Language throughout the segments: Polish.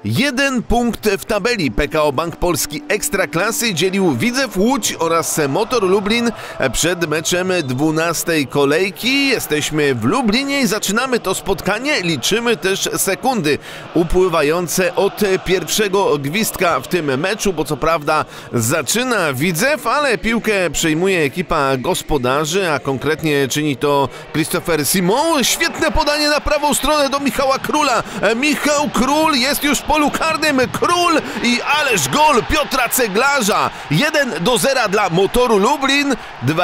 Jeden punkt w tabeli. PKO Bank Polski Ekstraklasy dzielił Widzew Łódź oraz Motor Lublin przed meczem 12. kolejki. Jesteśmy w Lublinie i zaczynamy to spotkanie. Liczymy też sekundy upływające od pierwszego gwizdka w tym meczu, bo co prawda zaczyna Widzew, ale piłkę przejmuje ekipa gospodarzy, a konkretnie czyni to Christopher Simon. Świetne podanie na prawą stronę do Michała Króla. Michał Król jest już w polu karnym. Król i ależ gol Piotra Ceglarza. 1-0 dla Motoru Lublin.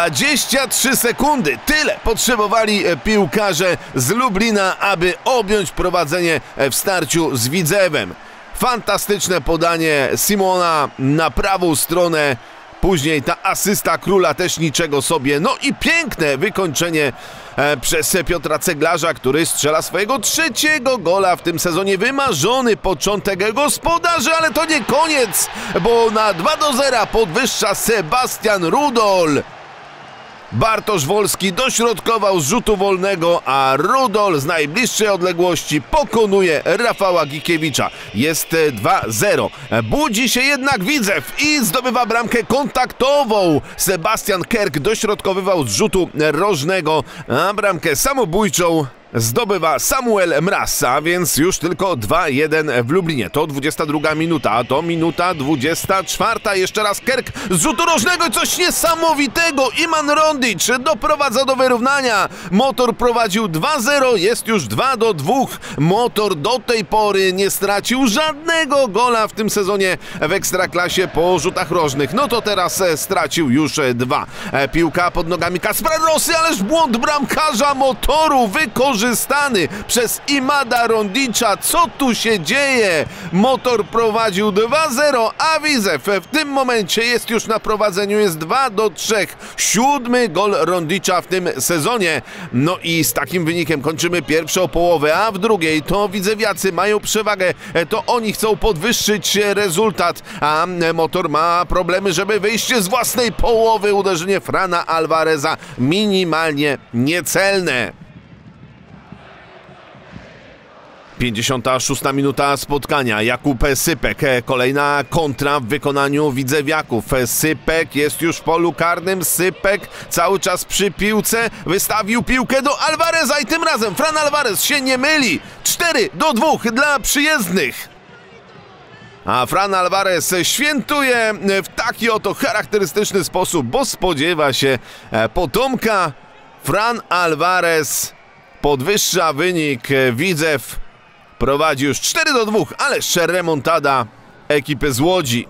23 sekundy. Tyle potrzebowali piłkarze z Lublina, aby objąć prowadzenie w starciu z Widzewem. Fantastyczne podanie Simona na prawą stronę. Później ta asysta Króla też niczego sobie. No i piękne wykończenie przez Piotra Ceglarza, który strzela swojego trzeciego gola w tym sezonie. Wymarzony początek gospodarzy, ale to nie koniec, bo na 2-0 podwyższa Sebastian Rudol. Bartosz Wolski dośrodkował z rzutu wolnego, a Rudol z najbliższej odległości pokonuje Rafała Gikiewicza. Jest 2-0. Budzi się jednak Widzew i zdobywa bramkę kontaktową. Sebastian Kerk dośrodkowywał z rzutu rożnego, a bramkę samobójczą zdobywa Samuel Mraz, a więc już tylko 2-1 w Lublinie. To 22 minuta, a to minuta 24. Jeszcze raz Kerk z rzutu rożnego i coś niesamowitego. Iman Rondic doprowadza do wyrównania. Motor prowadził 2-0, jest już 2-2. Motor do tej pory nie stracił żadnego gola w tym sezonie w Ekstraklasie po rzutach rożnych. No to teraz stracił już 2. Piłka pod nogami Kacpra Rosy, ależ błąd bramkarza Motoru wykorzystany przez Imada Rondicza. Co tu się dzieje? Motor prowadził 2-0, a Widzew w tym momencie jest już na prowadzeniu, jest 2-3. 7. gol Rondicza w tym sezonie. No i z takim wynikiem kończymy pierwszą połowę, a w drugiej to widzewiacy mają przewagę, to oni chcą podwyższyć rezultat, a Motor ma problemy, żeby wyjść z własnej połowy. Uderzenie Frana Alvareza minimalnie niecelne. 56 minuta spotkania. Jakub Sypek. Kolejna kontra w wykonaniu widzewiaków. Sypek jest już w polu karnym. Sypek cały czas przy piłce. Wystawił piłkę do Alvareza i tym razem Fran Alvarez się nie myli. 4-2 dla przyjezdnych. A Fran Alvarez świętuje w taki oto charakterystyczny sposób, bo spodziewa się potomka. Fran Alvarez podwyższa wynik. Widzew prowadzi już 4-2, ależ remontada ekipy z Łodzi.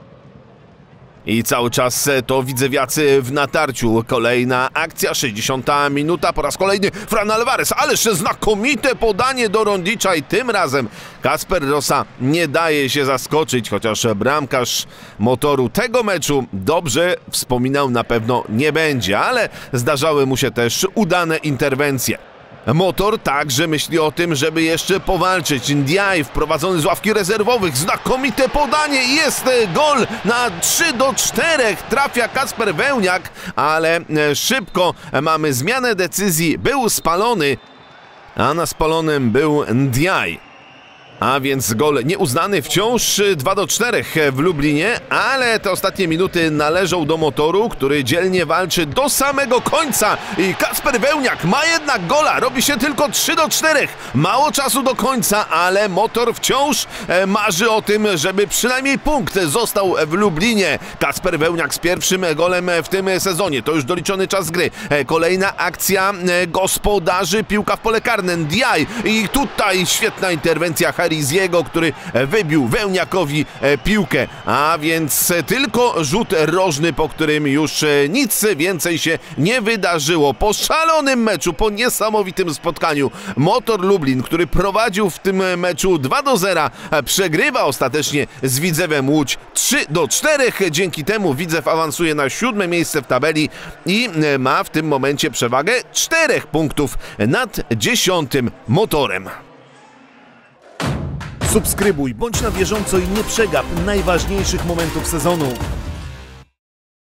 I cały czas to widzewiacy w natarciu. Kolejna akcja, 60 minuta, po raz kolejny Fran Alvarez, ależ znakomite podanie do Rondicza i tym razem Kacper Rosa nie daje się zaskoczyć, chociaż bramkarz Motoru tego meczu dobrze wspominał na pewno nie będzie, ale zdarzały mu się też udane interwencje. Motor także myśli o tym, żeby jeszcze powalczyć. Ndiaye wprowadzony z ławki rezerwowych. Znakomite podanie. Jest gol na 3-4. Trafia Kacper Wełniak, ale szybko mamy zmianę decyzji. Był spalony, a na spalonym był Ndiaye. A więc gol nieuznany, wciąż 2-4 w Lublinie, ale te ostatnie minuty należą do Motoru, który dzielnie walczy do samego końca i Kacper Wełniak ma jednak gola, robi się tylko 3-4. Mało czasu do końca, ale Motor wciąż marzy o tym, żeby przynajmniej punkt został w Lublinie. Kacper Wełniak z pierwszym golem w tym sezonie, to już doliczony czas gry. Kolejna akcja gospodarzy, piłka w pole karne, Ndiaye i tutaj świetna interwencja Hariziego, który wybił Wełniakowi piłkę, a więc tylko rzut rożny, po którym już nic więcej się nie wydarzyło. Po szalonym meczu, po niesamowitym spotkaniu Motor Lublin, który prowadził w tym meczu 2-0, przegrywa ostatecznie z Widzewem Łódź 3-4. Dzięki temu Widzew awansuje na 7. miejsce w tabeli i ma w tym momencie przewagę 4 punktów nad 10. Motorem. Subskrybuj, bądź na bieżąco i nie przegap najważniejszych momentów sezonu.